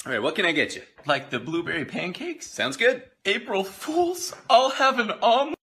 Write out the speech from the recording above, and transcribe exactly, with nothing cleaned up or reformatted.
All right, what can I get you? Like the blueberry pancakes? Sounds good. April Fools, I'll have an omelet.